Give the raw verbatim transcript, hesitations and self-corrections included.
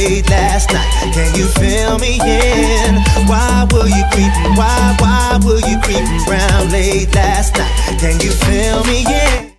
late last night? Can you fill me in? Why were you creeping? Why, why were you creeping round late last night? Can you fill me in?